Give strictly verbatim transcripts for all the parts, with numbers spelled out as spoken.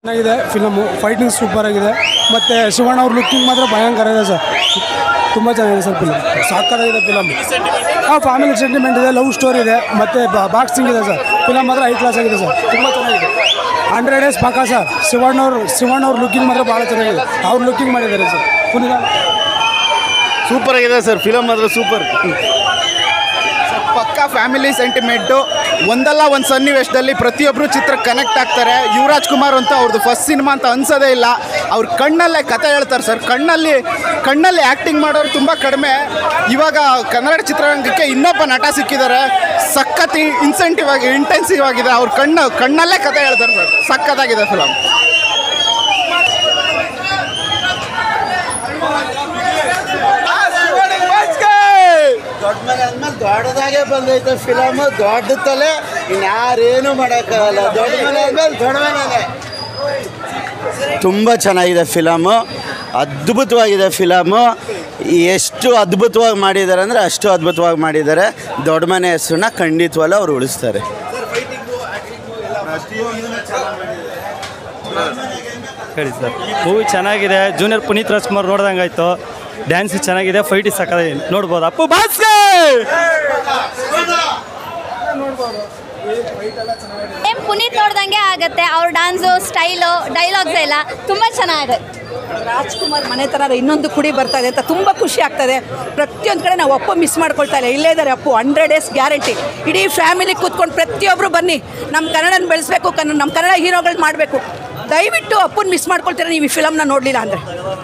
ಚೆನ್ನಾಗಿದೆ film, fighting super ಆಗಿದೆ. ಮತ್ತು ಶಿವಣ್ಣ ಅವ್ರ ಲುಕ್ಕಿಂಗ್ ಮಾತ್ರ ಭಯಂಕರ ಇದೆ ಸರ್, ತುಂಬ ಚೆನ್ನಾಗಿದೆ ಸರ್ ಫಿಲಮ್, ಸಾಕಾಗಿದೆ ಫಿಲಮ್. ಹಾಂ, ಫ್ಯಾಮಿಲಿ ಸೆಂಟಿಮೆಂಟ್ ಇದೆ, ಲವ್ ಸ್ಟೋರಿ ಇದೆ, ಮತ್ತು ಬಾಕ್ಸಿಂಗ್ ಇದೆ ಸರ್. ಫಿಲಮ್ ಮಾತ್ರ ಹೈ ಕ್ಲಾಸ್ ಆಗಿದೆ ಸರ್, ತುಂಬ ಚೆನ್ನಾಗಿದೆ. ಹಂಡ್ರೆಡ್ ಡೇಸ್ ಪಕ್ಕ ಸರ್. ಶಿವಣ್ಣವ್ರು ಶಿವಣ್ಣವ್ರ ಲುಕ್ಕಿಂಗ್ ಮಾತ್ರ ಭಾಳ ಚೆನ್ನಾಗಿದೆ, ಅವ್ರು ಲುಕ್ಕಿಂಗ್ ಮಾಡಿದ್ದಾರೆ ಸರ್. ಪುನೀತ್ ಸೂಪರ್ ಆಗಿದೆ ಸರ್, ಫಿಲಮ್ ಮಾತ್ರ ಸೂಪರ್. ಪಕ್ಕಾ ಫ್ಯಾಮಿಲಿ ಸೆಂಟಿಮೆಂಟು. ಒಂದಲ್ಲ ಒಂದು ಸನ್ನಿವೇಶದಲ್ಲಿ ಪ್ರತಿಯೊಬ್ಬರು ಚಿತ್ರ ಕನೆಕ್ಟ್ ಆಗ್ತಾರೆ. ಯುವರಾಜ್ ಕುಮಾರ್ ಅಂತ ಅವ್ರದ್ದು ಫಸ್ಟ್ ಸಿನಿಮಾ ಅಂತ ಅನ್ಸೋದೇ ಇಲ್ಲ. ಅವ್ರ ಕಣ್ಣಲ್ಲೇ ಕತೆ ಹೇಳ್ತಾರೆ ಸರ್. ಕಣ್ಣಲ್ಲಿ ಕಣ್ಣಲ್ಲಿ ಆ್ಯಕ್ಟಿಂಗ್ ಮಾಡೋರು ತುಂಬ ಕಡಿಮೆ. ಇವಾಗ ಕನ್ನಡ ಚಿತ್ರರಂಗಕ್ಕೆ ಇನ್ನೊಬ್ಬ ನಟ ಸಿಕ್ಕಿದ್ದಾರೆ, ಸಖತ್ ಇನ್ಸೆಂಟಿವ್ ಆಗಿ ಇಂಟೆನ್ಸಿವ್ ಆಗಿದೆ. ಅವ್ರ ಕಣ್ಣು ಕಣ್ಣಲ್ಲೇ ಕತೆ ಹೇಳ್ತಾರೆ ಸರ್, ಸಖತ್ತಾಗಿದೆ ಫಿಲಮ್. ದೊಡ್ಡ ಮನೆ ಅಂದ್ಮೇಲೆ ದೊಡ್ಡದಾಗೆ ಬಂದೈತೆ ಫಿಲಮ್. ದೊಡ್ಡ ತಲೆ ಇನ್ಯಾರೇನು ಮಾಡೋಕ್ಕಾಗಲ್ಲ. ದೊಡ್ಡ ಮನೆ ಅಂದ್ಮೇಲೆ ದೊಡ್ಡ ಮನೆ. ತುಂಬ ಚೆನ್ನಾಗಿದೆ ಫಿಲಮು, ಅದ್ಭುತವಾಗಿದೆ ಫಿಲಮು. ಎಷ್ಟು ಅದ್ಭುತವಾಗಿ ಮಾಡಿದ್ದಾರೆ ಅಂದರೆ ಅಷ್ಟು ಅದ್ಭುತವಾಗಿ ಮಾಡಿದ್ದಾರೆ. ದೊಡ್ಡ ಮನೆ ಹೆಸರನ್ನ ಖಂಡಿತವಲ್ಲ ಅವ್ರು ಉಳಿಸ್ತಾರೆ. ಹೇಳಿ ಸರ್, ಮೂವಿ ಚೆನ್ನಾಗಿದೆ. ಜೂನಿಯರ್ ಪುನೀತ್ ರಾಜ್ಕುಮಾರ್ ನೋಡ್ದಂಗೆ ಆಯಿತು. ಡ್ಯಾನ್ಸ್ ಚೆನ್ನಾಗಿದೆ, ಫೈಟ್ ಸಕ್ಕತ್ತಾಗಿ ನೋಡ್ಬೋದು. ಅಪ್ಪು ಬಾಸ್ಕೆ ಏನ್ ಪುನೀತ್ ನೋಡ್ದಂಗೆ ಆಗುತ್ತೆ. ಅವ್ರ ಡ್ಯಾನ್ಸು, ಸ್ಟೈಲು, ಡೈಲಾಗ್ಸ್ ಎಲ್ಲ ತುಂಬ ಚೆನ್ನಾಗಿದೆ. ರಾಜ್ಕುಮಾರ್ ಮನೆ ಥರ ಇನ್ನೊಂದು ಕುಡಿ ಬರ್ತಾ ಇದೆ ಅಂತ ತುಂಬ ಖುಷಿ ಆಗ್ತದೆ. ಪ್ರತಿಯೊಂದು ಕಡೆ ನಾವು ಅಪ್ಪು ಮಿಸ್ ಮಾಡ್ಕೊಳ್ತಾ ಇಲ್ಲ. ಇಲ್ಲೇ ಇದ್ದಾರೆ ಅಪ್ಪು, ಹಂಡ್ರೆಡ್ ಡೇಸ್ ಗ್ಯಾರಂಟಿ. ಇಡೀ ಫ್ಯಾಮಿಲಿ ಕೂತ್ಕೊಂಡು ಪ್ರತಿಯೊಬ್ಬರು ಬನ್ನಿ, ನಮ್ಮ ಕನ್ನಡನ ಬೆಳೆಸಬೇಕು, ಕನ್ನಡ ನಮ್ಮ ಕನ್ನಡ ಹೀರೋಗಳು ಮಾಡಬೇಕು. ದಯವಿಟ್ಟು ಅಪ್ಪನ ಮಿಸ್ ಮಾಡ್ಕೊಳ್ತೀರ ನೀವು ಈ ಫಿಲಮ್ನ ನೋಡಲಿಲ್ಲ ಅಂದರೆ.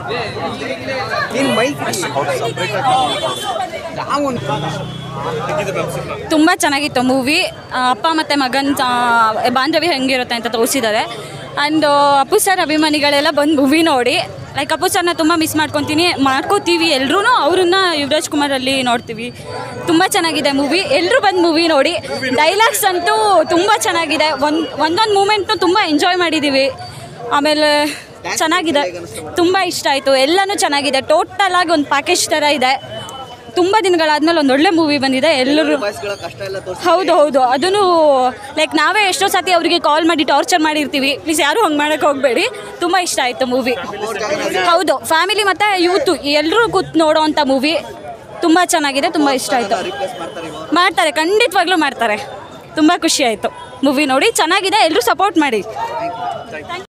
ತುಂಬ ಚೆನ್ನಾಗಿತ್ತು ಮೂವಿ. ಅಪ್ಪ ಮತ್ತು ಮಗನ ಬಾಂಧವ್ಯ ಹೆಂಗಿರುತ್ತೆ ಅಂತ ತೋರಿಸಿದ್ದಾರೆ. ಆ್ಯಂಡ್ ಅಪ್ಪು ಸರ್ ಅಭಿಮಾನಿಗಳೆಲ್ಲ ಬಂದು ಮೂವಿ ನೋಡಿ, ಲೈಕ್ ಅಪ್ಪು ಸರ್ನ ತುಂಬ ಮಿಸ್ ಮಾಡ್ಕೊತೀನಿ ಮಾಡ್ಕೋತೀವಿ ಎಲ್ಲರೂ. ಅವ್ರನ್ನ ಯುವರಾಜ್ ಕುಮಾರಲ್ಲಿ ನೋಡ್ತೀವಿ. ತುಂಬ ಚೆನ್ನಾಗಿದೆ ಮೂವಿ, ಎಲ್ಲರೂ ಬಂದು ಮೂವಿ ನೋಡಿ. ಡೈಲಾಗ್ಸ್ ಅಂತೂ ತುಂಬ ಚೆನ್ನಾಗಿದೆ. ಒಂದು ಒಂದೊಂದು ಮೂಮೆಂಟ್ನು ತುಂಬ ಎಂಜಾಯ್ ಮಾಡಿದ್ದೀವಿ. ಆಮೇಲೆ ಚೆನ್ನಾಗಿದೆ, ತುಂಬ ಇಷ್ಟ ಆಯಿತು. ಎಲ್ಲನೂ ಚೆನ್ನಾಗಿದೆ. ಟೋಟಲ್ ಆಗಿ ಒಂದು ಪ್ಯಾಕೇಜ್ ಥರ ಇದೆ. ತುಂಬ ದಿನಗಳಾದ್ಮೇಲೆ ಒಂದು ಒಳ್ಳೆ ಮೂವಿ ಬಂದಿದೆ. ಎಲ್ಲರೂ ಹೌದು ಹೌದು ಅದನ್ನು ಲೈಕ್ ನಾವೇ ಎಷ್ಟೋ ಸತಿ ಅವರಿಗೆ ಕಾಲ್ ಮಾಡಿ ಟಾರ್ಚರ್ ಮಾಡಿರ್ತೀವಿ. ಪ್ಲೀಸ್ ಯಾರೂ ಹಂಗೆ ಮಾಡೋಕ್ಕೆ ಹೋಗಬೇಡಿ. ತುಂಬ ಇಷ್ಟ ಆಯಿತು ಮೂವಿ. ಹೌದು, ಫ್ಯಾಮಿಲಿ ಮತ್ತು ಯೂತು ಎಲ್ಲರೂ ಕೂತ್ ನೋಡೋ ಅಂಥ ಮೂವಿ. ತುಂಬ ಚೆನ್ನಾಗಿದೆ, ತುಂಬ ಇಷ್ಟ ಆಯಿತು. ಮಾಡ್ತಾರೆ, ಖಂಡಿತವಾಗ್ಲೂ ಮಾಡ್ತಾರೆ. ತುಂಬ ಖುಷಿ ಆಯಿತು ಮೂವಿ ನೋಡಿ. ಚೆನ್ನಾಗಿದೆ, ಎಲ್ಲರೂ ಸಪೋರ್ಟ್ ಮಾಡಿ.